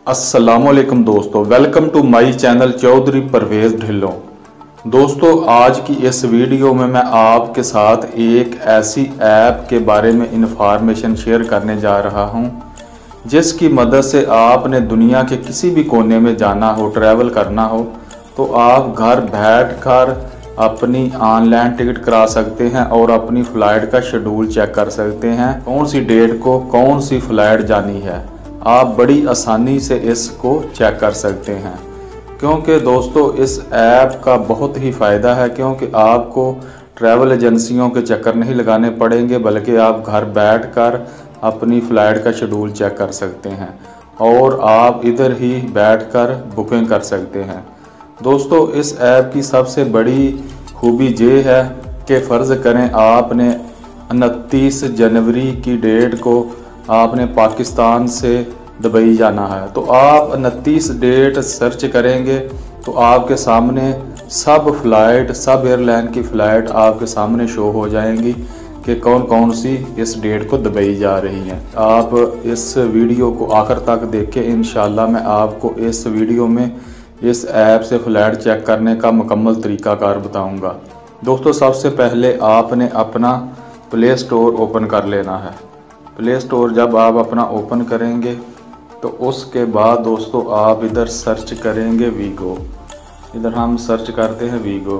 अस्सलामुअलैकुम दोस्तों, welcome to my channel Chaudhary Parvez Dhillon. दोस्तों, आज की इस वीडियो में मैं आपके साथ एक ऐसी ऐप के बारे में इंफॉर्मेशन शेयर करने जा रहा हूं, जिसकी मदद से आपने दुनिया के किसी भी कोने में जाना हो, ट्रैवल करना हो, तो आप घर बैठकर अपनी ऑनलाइन टिकट करा सकते हैं और अपनी फ़्लाइट का शेड्यूल चेक कर सकते हैं। कौन सी डेट को कौन सी फ़्लाइट जानी है, आप बड़ी आसानी से इसको चेक कर सकते हैं। क्योंकि दोस्तों, इस ऐप का बहुत ही फ़ायदा है, क्योंकि आपको ट्रैवल एजेंसियों के चक्कर नहीं लगाने पड़ेंगे, बल्कि आप घर बैठकर अपनी फ़्लाइट का शेड्यूल चेक कर सकते हैं और आप इधर ही बैठकर बुकिंग कर सकते हैं। दोस्तों, इस ऐप की सबसे बड़ी खूबी ये है कि फ़र्ज़ करें आपने 29 जनवरी की डेट को आपने पाकिस्तान से दुबई जाना है, तो आप 29 डेट सर्च करेंगे तो आपके सामने सब फ्लाइट, सब एयरलाइन की फ़्लाइट आपके सामने शो हो जाएंगी कि कौन कौन सी इस डेट को दुबई जा रही हैं। आप इस वीडियो को आखिर तक देखें, इंशाल्लाह मैं आपको इस वीडियो में इस ऐप से फ़्लाइट चेक करने का मुकम्मल तरीक़ाकार बताऊंगा। दोस्तों, सबसे पहले आपने अपना प्ले स्टोर ओपन कर लेना है। प्ले स्टोर जब आप अपना ओपन करेंगे तो उसके बाद दोस्तों आप इधर सर्च करेंगे वीगो। इधर हम सर्च करते हैं वीगो।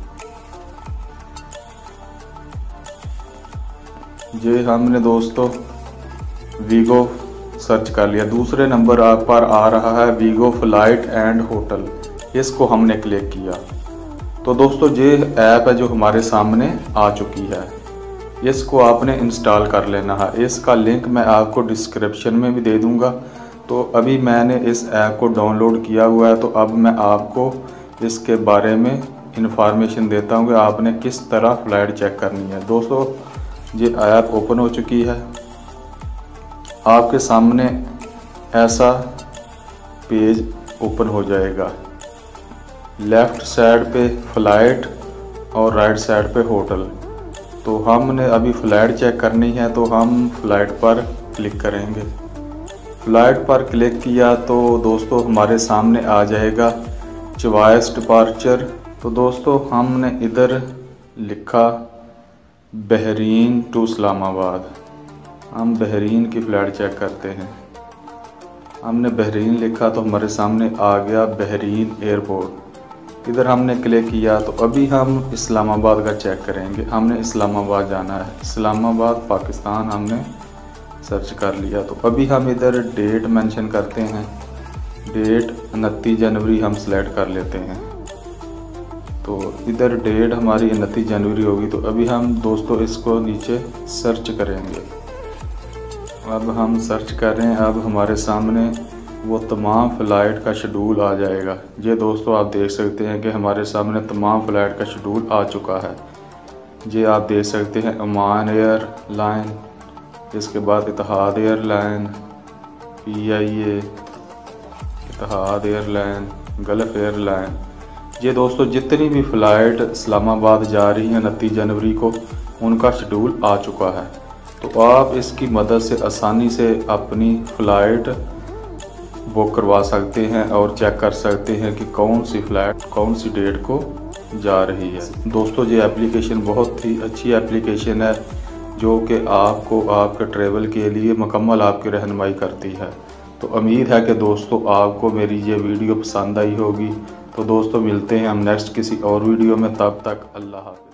ये हमने दोस्तों वीगो सर्च कर लिया। दूसरे नंबर आप पर आ रहा है वीगो फ्लाइट एंड होटल, इसको हमने क्लिक किया तो दोस्तों ये ऐप है जो हमारे सामने आ चुकी है। इसको आपने इंस्टॉल कर लेना है। इसका लिंक मैं आपको डिस्क्रिप्शन में भी दे दूंगा। तो अभी मैंने इस ऐप को डाउनलोड किया हुआ है, तो अब मैं आपको इसके बारे में इंफॉर्मेशन देता हूँ कि आपने किस तरह फ़्लाइट चेक करनी है। दोस्तों, ये ऐप ओपन हो चुकी है। आपके सामने ऐसा पेज ओपन हो जाएगा। लेफ़्ट साइड पे फ़्लाइट और राइट साइड पे होटल। तो हमने अभी फ़्लाइट चेक करनी है, तो हम फ़्लाइट पर क्लिक करेंगे। फ़्लाइट पर क्लिक किया तो दोस्तों हमारे सामने आ जाएगा चॉइस डिपार्चर। तो दोस्तों हमने इधर लिखा बहरीन टू इस्लामाबाद। हम बहरीन की फ़्लाइट चेक करते हैं। हमने बहरीन लिखा तो हमारे सामने आ गया बहरीन एयरपोर्ट। इधर हमने क्लिक किया तो अभी हम इस्लामाबाद का चेक करेंगे। हमने इस्लामाबाद जाना है। इस्लामाबाद पाकिस्तान हमने सर्च कर लिया। तो अभी हम इधर डेट मेंशन करते हैं। डेट 29 जनवरी हम सेलेक्ट कर लेते हैं। तो इधर डेट हमारी 29 जनवरी होगी। तो अभी हम दोस्तों इसको नीचे सर्च करेंगे। अब हम सर्च कर रहे हैं। अब हमारे सामने वो तमाम फ़्लाइट का शेड्यूल आ जाएगा। ये दोस्तों आप देख सकते हैं कि हमारे सामने तमाम फ़्लाइट का शेड्यूल आ चुका है। ये आप देख सकते हैं ओमान एयरलाइन, इसके बाद Etihad airline, PIA, Etihad airline, Gulf airline. ये दोस्तों जितनी भी फ़्लाइट इस्लामाबाद जा रही हैं 29 जनवरी को, उनका शेड्यूल आ चुका है। तो आप इसकी मदद से आसानी से अपनी फ़्लाइट बुक करवा सकते हैं और चेक कर सकते हैं कि कौन सी फ़्लाइट कौन सी डेट को जा रही है। दोस्तों, ये एप्लीकेशन बहुत ही अच्छी एप्लीकेशन है, जो कि आपको आपके ट्रैवल के लिए मुकम्मल आपकी रहनुमाई करती है। तो उम्मीद है कि दोस्तों आपको मेरी ये वीडियो पसंद आई होगी। तो दोस्तों मिलते हैं हम नेक्स्ट किसी और वीडियो में। तब तक अल्लाह हाफ़िज़।